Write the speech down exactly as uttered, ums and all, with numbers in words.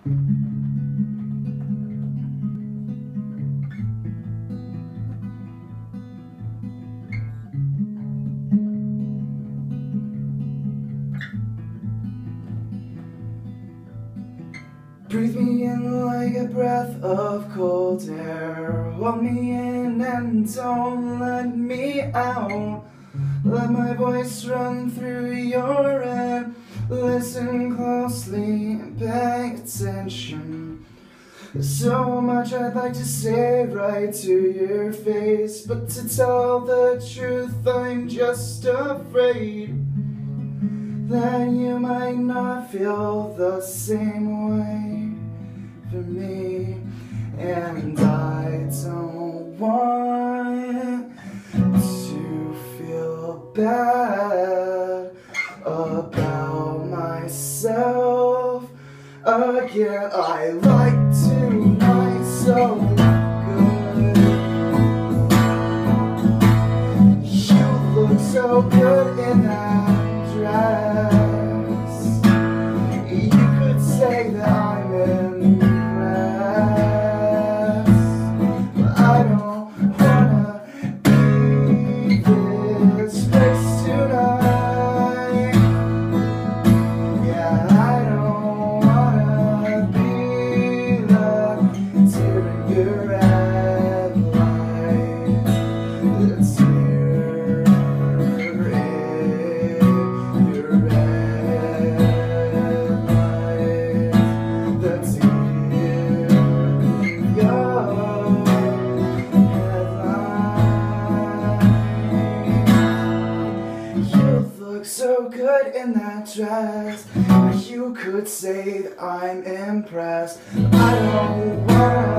Breathe me in like a breath of cold air. Hold me in and don't let me out. Let my voice run through your air. Listen closely and pay attention. There's so much I'd like to say right to your face, but to tell the truth I'm just afraid that you might not feel the same way for me. And I don't want to feel bad about myself again. I like to lie so good. You look so good in that dress. You could say that I'm impressed, but I don't wanna leave this place tonight. Yeah, I don't wanna be the tear in your red light. The tear in your red light. The tear in your red light. You look so good in that dress. You could say that I'm impressed. I don't wanna